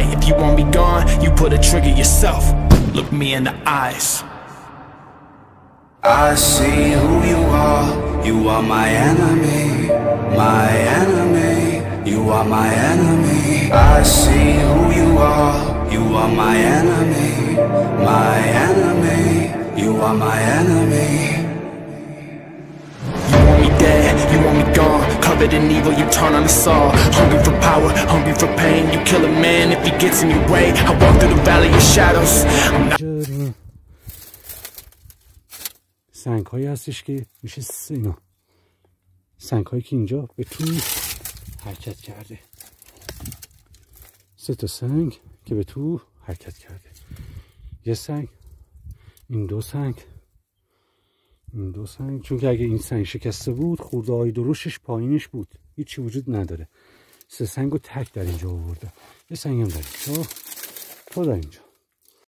fight. If you want me gone, you put a trigger yourself. Look me in the eyes. I see who you are. You are my enemy, my enemy. You are my enemy. I see who you are. You are my enemy, my enemy. You are my enemy. You want me dead, you want me gone. Covered in evil, you turn on us all. Hungry for power, hungry for pain. You kill a man if he gets in your way. I walk through the valley of shadows. I'm not... سنگ هایی هستش که میشه اینا سنگ هایی که اینجا به تو حرکت کرده. 3 تا سنگ که به تو حرکت کرده. یه سنگ، این 2 سنگ، این 2 سنگ. چون که اگه این سنگ شکسته بود خورده های درشتش پایینش بود، هیچی وجود نداره. 3 سنگ رو تک در اینجا آورده. یه سنگ هم در اینجا، تو در اینجا.